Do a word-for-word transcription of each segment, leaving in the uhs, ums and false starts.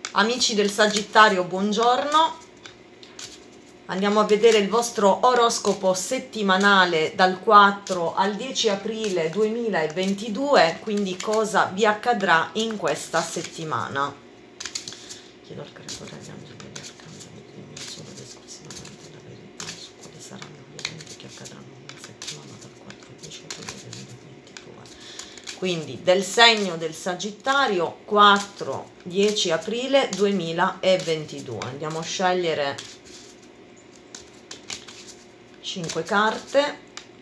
Amici del Sagittario, buongiorno. Andiamo a vedere il vostro oroscopo settimanale dal quattro al dieci aprile duemilaventidue, quindi cosa vi accadrà in questa settimana. Chiedo al creatore agli angeli e agli arcangeli di dirmi solo ed esclusivamente la verità su quali saranno gli eventi che accadranno nella settimana dal quattro al dieci aprile duemilaventidue. Quindi del segno del Sagittario, quattro dieci aprile duemilaventidue. Andiamo a scegliere cinque carte.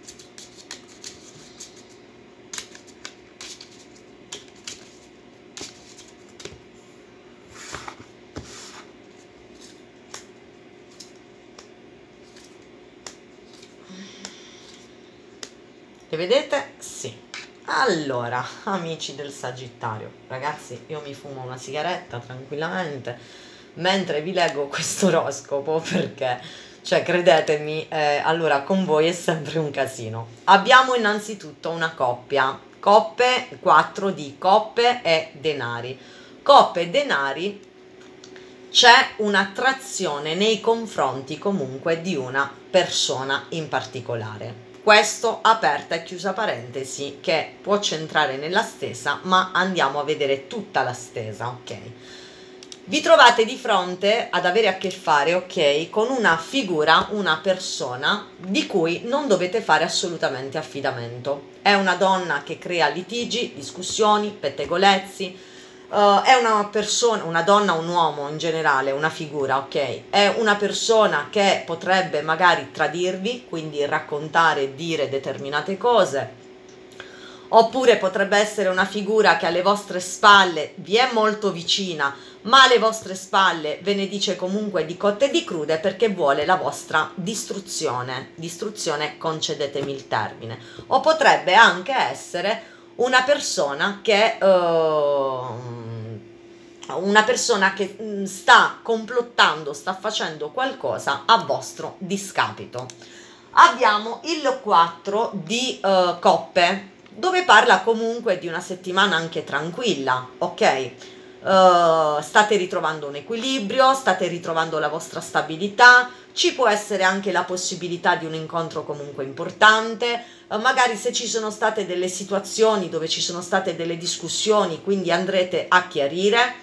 Le vedete? Sì. Allora, amici del Sagittario, ragazzi, io mi fumo una sigaretta tranquillamente mentre vi leggo questo oroscopo, perché, cioè, credetemi, eh, allora con voi è sempre un casino. Abbiamo innanzitutto una coppia, coppe, quattro di coppe e denari. Coppe e denari, c'è un'attrazione nei confronti comunque di una persona in particolare. Questo, aperta e chiusa parentesi, che può centrare nella stesa, ma andiamo a vedere tutta la stesa, ok? Vi trovate di fronte ad avere a che fare, ok, con una figura, una persona di cui non dovete fare assolutamente affidamento. È una donna che crea litigi, discussioni, pettegolezzi. Uh, è una persona, una donna, un uomo in generale, una figura, ok? È una persona che potrebbe magari tradirvi, quindi raccontare e dire determinate cose, oppure potrebbe essere una figura che alle vostre spalle vi è molto vicina, ma alle vostre spalle ve ne dice comunque di cotte e di crude perché vuole la vostra distruzione, distruzione, concedetemi il termine. O potrebbe anche essere una persona che uh, una persona che sta complottando, sta facendo qualcosa a vostro discapito. Abbiamo il quattro di uh, coppe, dove parla comunque di una settimana anche tranquilla, ok? Uh, state ritrovando un equilibrio, state ritrovando la vostra stabilità, ci può essere anche la possibilità di un incontro comunque importante, uh, magari se ci sono state delle situazioni dove ci sono state delle discussioni, quindi andrete a chiarire.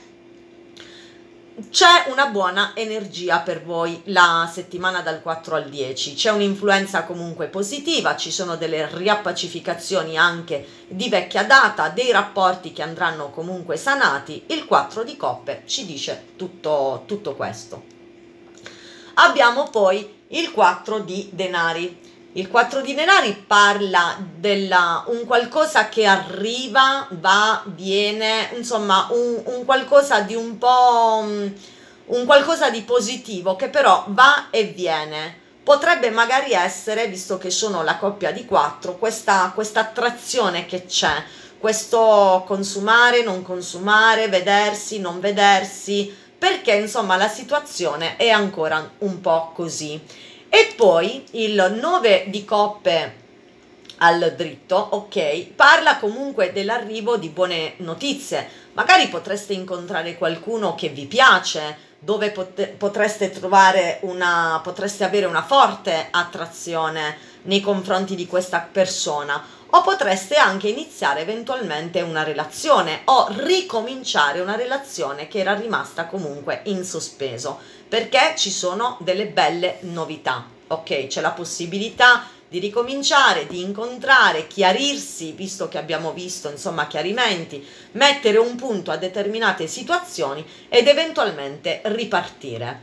C'è una buona energia per voi la settimana dal quattro al dieci, c'è un'influenza comunque positiva, ci sono delle riappacificazioni anche di vecchia data, dei rapporti che andranno comunque sanati. Il quattro di coppe ci dice tutto, tutto questo. Abbiamo poi il quattro di denari. Il quattro di denari parla della un qualcosa che arriva, va, viene, insomma un, un qualcosa di un po' un qualcosa di positivo che però va e viene. Potrebbe magari essere, visto che sono la coppia di quattro, questa questa attrazione che c'è, questo consumare, non consumare, vedersi, non vedersi, perché insomma la situazione è ancora un po' così. E poi il nove di coppe al dritto, ok, parla comunque dell'arrivo di buone notizie. Magari potreste incontrare qualcuno che vi piace, dove pot potreste trovare una, potreste avere una forte attrazione nei confronti di questa persona, o potreste anche iniziare eventualmente una relazione o ricominciare una relazione che era rimasta comunque in sospeso, perché ci sono delle belle novità, ok? C'è la possibilità di ricominciare, di incontrare, chiarirsi, visto che abbiamo visto insomma chiarimenti, mettere un punto a determinate situazioni ed eventualmente ripartire.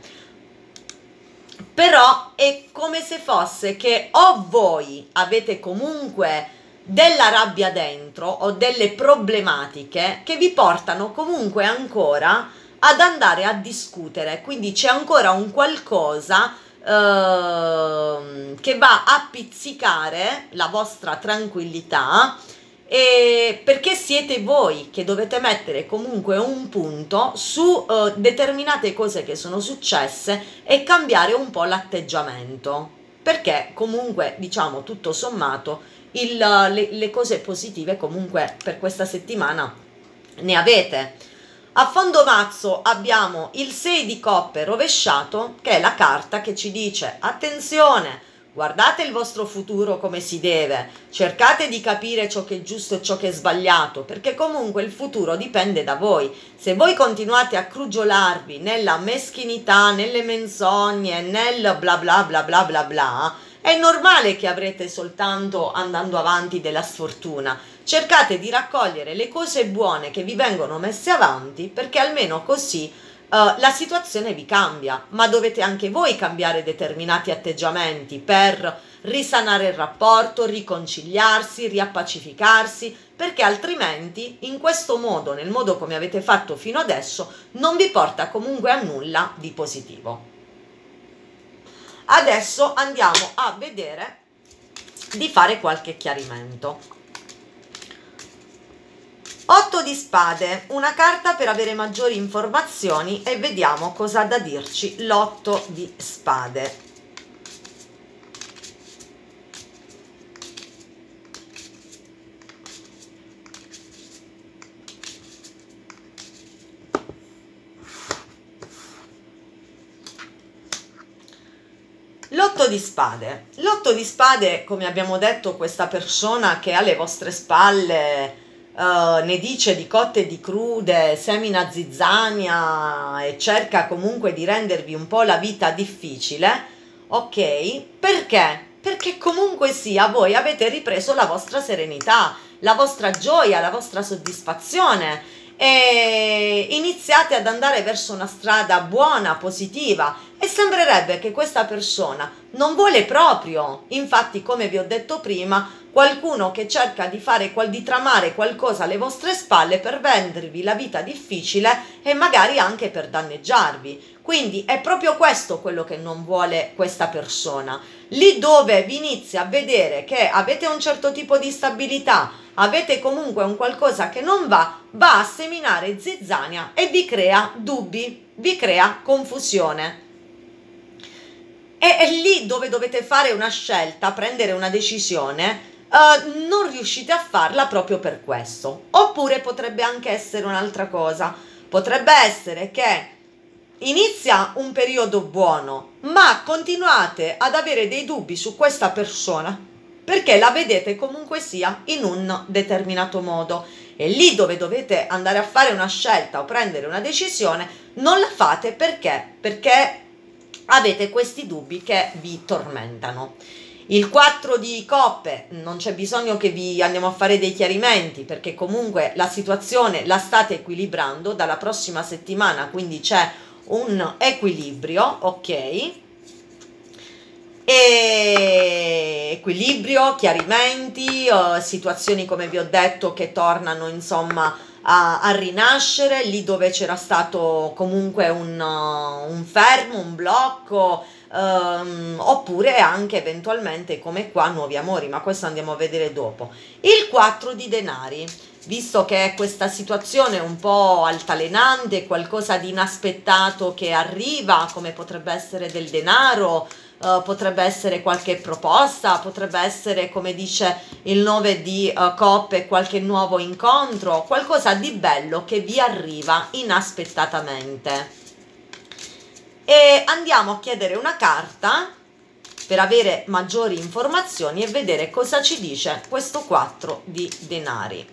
Però è come se fosse che o voi avete comunque della rabbia dentro o delle problematiche che vi portano comunque ancora ad andare a discutere, quindi c'è ancora un qualcosa Uh, che va a pizzicare la vostra tranquillità, e perché siete voi che dovete mettere comunque un punto su uh, determinate cose che sono successe e cambiare un po' l'atteggiamento, perché comunque diciamo tutto sommato il, le, le cose positive comunque per questa settimana ne avete. A fondo mazzo abbiamo il sei di coppe rovesciato, che è la carta che ci dice attenzione, guardate il vostro futuro come si deve, cercate di capire ciò che è giusto e ciò che è sbagliato, perché comunque il futuro dipende da voi. Se voi continuate a crugiolarvi nella meschinità, nelle menzogne, nel bla bla bla bla bla bla, è normale che avrete soltanto andando avanti della sfortuna. Cercate di raccogliere le cose buone che vi vengono messe avanti, perché almeno così Uh, la situazione vi cambia, ma dovete anche voi cambiare determinati atteggiamenti per risanare il rapporto, riconciliarsi, riappacificarsi, perché altrimenti in questo modo, nel modo come avete fatto fino adesso, non vi porta comunque a nulla di positivo. Adesso andiamo a vedere di fare qualche chiarimento. otto di spade, una carta per avere maggiori informazioni, e vediamo cosa ha da dirci l'otto di spade. L'otto di spade. L'otto di spade, come abbiamo detto, questa persona che alle vostre spalle Uh, ne dice di cotte e di crude, semina zizzania e cerca comunque di rendervi un po' la vita difficile, ok? Perché? Perché comunque sia voi avete ripreso la vostra serenità, la vostra gioia, la vostra soddisfazione e iniziate ad andare verso una strada buona, positiva, e sembrerebbe che questa persona non vuole proprio. Infatti, come vi ho detto prima, qualcuno che cerca di fare di tramare qualcosa alle vostre spalle per rendervi la vita difficile e magari anche per danneggiarvi. Quindi è proprio questo quello che non vuole questa persona. Lì dove vi inizia a vedere che avete un certo tipo di stabilità, avete comunque un qualcosa che non va, va a seminare zizzania e vi crea dubbi, vi crea confusione. E è lì dove dovete fare una scelta, prendere una decisione. Uh, non riuscite a farla proprio per questo. Oppure potrebbe anche essere un'altra cosa, potrebbe essere che inizia un periodo buono, ma continuate ad avere dei dubbi su questa persona perché la vedete comunque sia in un determinato modo, e lì dove dovete andare a fare una scelta o prendere una decisione non la fate. Perché? Perché avete questi dubbi che vi tormentano. Il quattro di coppe, non c'è bisogno che vi andiamo a fare dei chiarimenti, perché comunque la situazione la state equilibrando dalla prossima settimana, quindi c'è un equilibrio, ok? E equilibrio, chiarimenti, uh, situazioni come vi ho detto che tornano insomma a, a rinascere lì dove c'era stato comunque un, uh, un fermo, un blocco. Um, oppure anche eventualmente come qua nuovi amori, ma questo andiamo a vedere dopo. Il quattro di denari, visto che è questa situazione un po' altalenante, qualcosa di inaspettato che arriva, come potrebbe essere del denaro, uh, potrebbe essere qualche proposta, potrebbe essere, come dice il nove di uh, coppe, qualche nuovo incontro, qualcosa di bello che vi arriva inaspettatamente. E andiamo a chiedere una carta per avere maggiori informazioni e vedere cosa ci dice questo quattro di denari.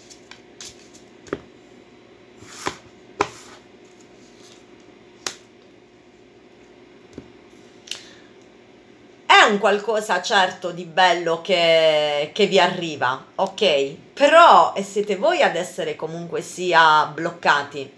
È un qualcosa certo di bello che, che vi arriva, ok? Però siete voi ad essere comunque sia bloccati.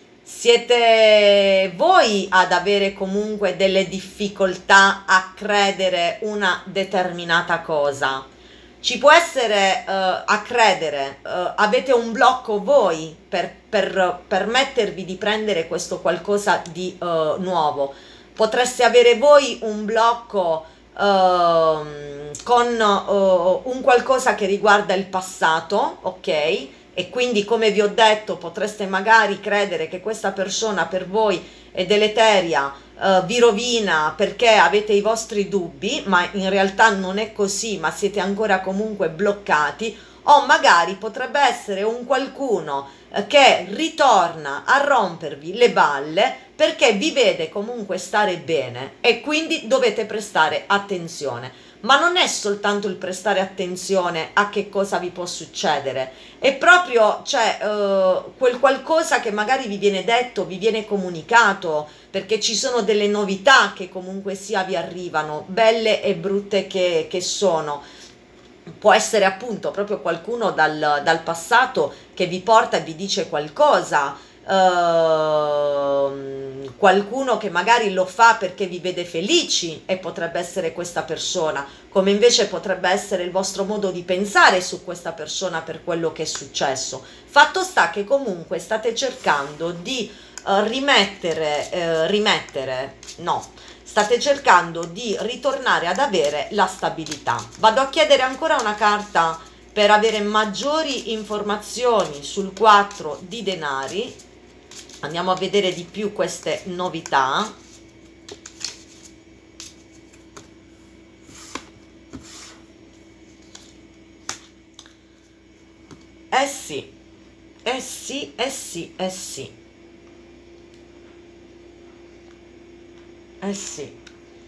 Siete voi ad avere comunque delle difficoltà a credere una determinata cosa. Ci può essere uh, a credere, uh, avete un blocco voi per, per permettervi di prendere questo qualcosa di uh, nuovo. Potreste avere voi un blocco uh, con uh, un qualcosa che riguarda il passato, ok? E quindi, come vi ho detto, potreste magari credere che questa persona per voi è deleteria, eh, vi rovina perché avete i vostri dubbi, ma in realtà non è così, ma siete ancora comunque bloccati. o magari potrebbe essere un qualcuno eh, che ritorna a rompervi le balle perché vi vede comunque stare bene e quindi dovete prestare attenzione. Ma non è soltanto il prestare attenzione a che cosa vi può succedere, è proprio, cioè, eh, quel qualcosa che magari vi viene detto, vi viene comunicato, perché ci sono delle novità che comunque sia vi arrivano, belle e brutte che, che sono. Può essere appunto proprio qualcuno dal, dal passato che vi porta e vi dice qualcosa, ehm, qualcuno che magari lo fa perché vi vede felici e potrebbe essere questa persona, come invece potrebbe essere il vostro modo di pensare su questa persona per quello che è successo. Fatto sta che comunque state cercando di eh, rimettere, eh, rimettere, no, state cercando di ritornare ad avere la stabilità. Vado a chiedere ancora una carta per avere maggiori informazioni sul quattro di denari. Andiamo a vedere di più queste novità. Eh sì, eh sì, eh sì, eh sì, eh sì.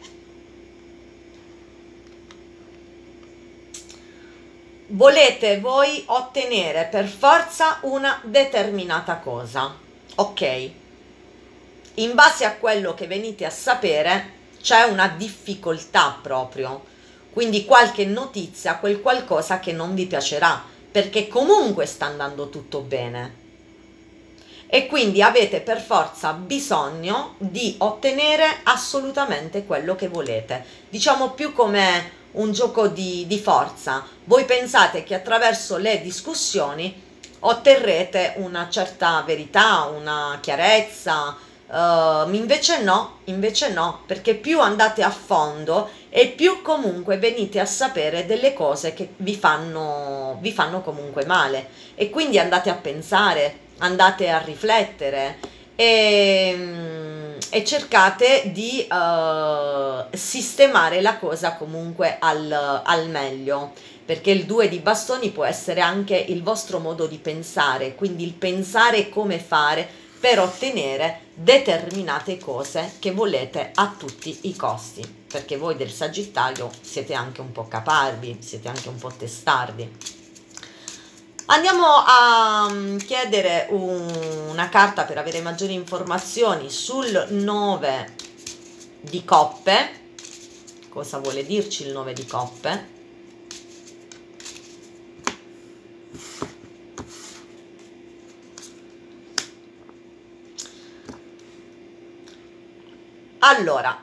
Volete voi ottenere per forza una determinata cosa, ok? In base a quello che venite a sapere c'è una difficoltà proprio, quindi qualche notizia, quel qualcosa che non vi piacerà, perché comunque sta andando tutto bene e quindi avete per forza bisogno di ottenere assolutamente quello che volete, diciamo più come un gioco di, di forza. Voi pensate che attraverso le discussioni otterrete una certa verità, una chiarezza, uh, invece no, invece no, perché più andate a fondo e più comunque venite a sapere delle cose che vi fanno, vi fanno comunque male e quindi andate a pensare, andate a riflettere e, e cercate di uh, sistemare la cosa comunque al, al meglio, perché il due di bastoni può essere anche il vostro modo di pensare, quindi il pensare come fare per ottenere determinate cose che volete a tutti i costi, perché voi del Sagittario siete anche un po' caparbi, siete anche un po' testardi. Andiamo a chiedere un, una carta per avere maggiori informazioni sul nove di coppe. Cosa vuole dirci il nove di coppe? Allora,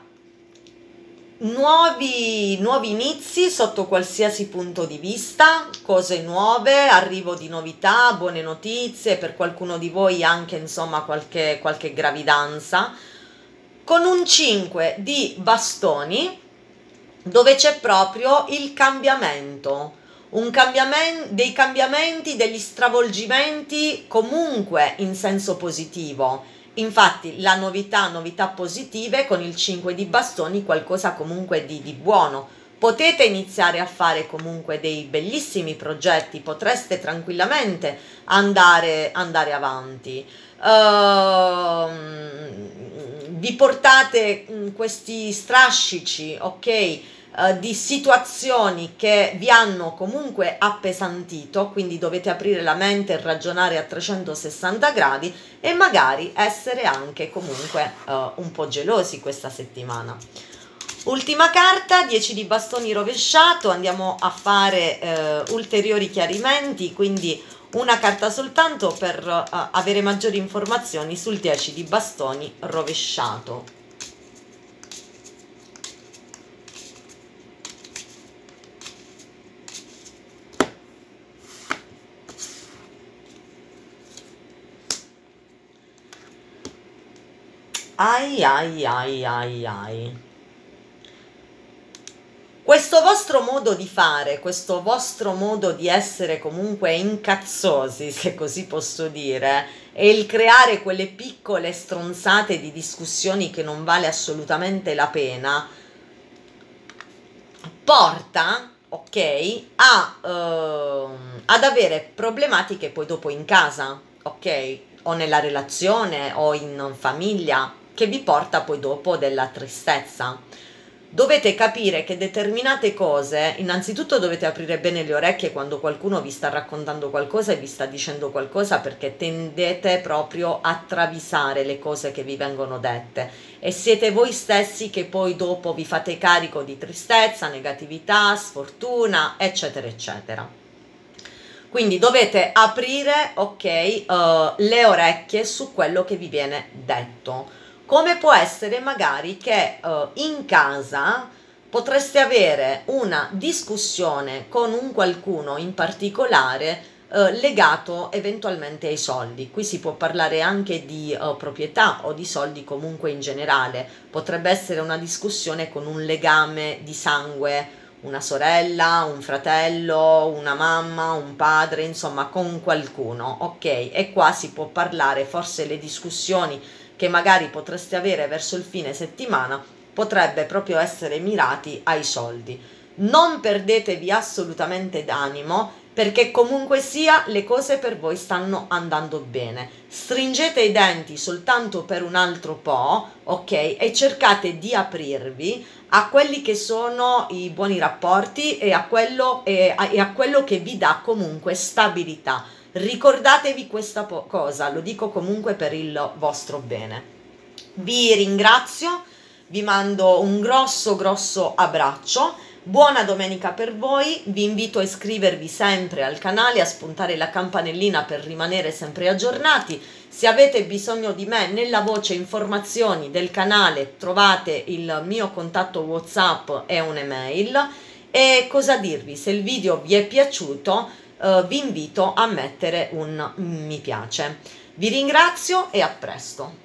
nuovi, nuovi inizi sotto qualsiasi punto di vista, cose nuove, arrivo di novità, buone notizie, per qualcuno di voi anche insomma qualche, qualche gravidanza, con un cinque di bastoni dove c'è proprio il cambiamento, un cambiamento, dei cambiamenti, degli stravolgimenti comunque in senso positivo. Infatti la novità, novità positive con il cinque di bastoni, qualcosa comunque di, di buono. Potete iniziare a fare comunque dei bellissimi progetti, potreste tranquillamente andare, andare avanti. Uh, vi portate mh, questi strascici, ok? Uh, di situazioni che vi hanno comunque appesantito, quindi dovete aprire la mente e ragionare a trecentosessanta gradi e magari essere anche comunque uh, un po' gelosi questa settimana. Ultima carta, dieci di bastoni rovesciato, andiamo a fare uh, ulteriori chiarimenti, quindi una carta soltanto per uh, avere maggiori informazioni sul dieci di bastoni rovesciato. Ai ai ai ai ai. Questo vostro modo di fare, questo vostro modo di essere comunque incazzosi, se così posso dire, e il creare quelle piccole stronzate di discussioni che non vale assolutamente la pena, porta ok, a, ehm, ad avere problematiche poi dopo in casa, ok, o nella relazione o in famiglia, che vi porta poi dopo della tristezza. Dovete capire che determinate cose, innanzitutto dovete aprire bene le orecchie quando qualcuno vi sta raccontando qualcosa e vi sta dicendo qualcosa, perché tendete proprio a travisare le cose che vi vengono dette e siete voi stessi che poi dopo vi fate carico di tristezza, negatività, sfortuna, eccetera, eccetera. Quindi dovete aprire, ok, uh, le orecchie su quello che vi viene detto. Come può essere magari che uh, in casa potreste avere una discussione con un qualcuno in particolare uh, legato eventualmente ai soldi. Qui si può parlare anche di uh, proprietà o di soldi comunque in generale. Potrebbe essere una discussione con un legame di sangue, una sorella, un fratello, una mamma, un padre, insomma con qualcuno, ok? E qua si può parlare, forse le discussioni che magari potreste avere verso il fine settimana potrebbe proprio essere mirati ai soldi. Non perdetevi assolutamente d'animo, perché comunque sia le cose per voi stanno andando bene. Stringete i denti soltanto per un altro po', ok? E cercate di aprirvi a quelli che sono i buoni rapporti e a quello, e a, e a quello che vi dà comunque stabilità. Ricordatevi questa cosa, lo dico comunque per il vostro bene. Vi ringrazio, vi mando un grosso grosso abbraccio, buona domenica per voi, vi invito a iscrivervi sempre al canale, a spuntare la campanellina per rimanere sempre aggiornati. Se avete bisogno di me nella voce informazioni del canale trovate il mio contatto WhatsApp e un'email. E cosa dirvi, se il video vi è piaciuto Uh, vi invito a mettere un mi piace. Vi ringrazio e a presto.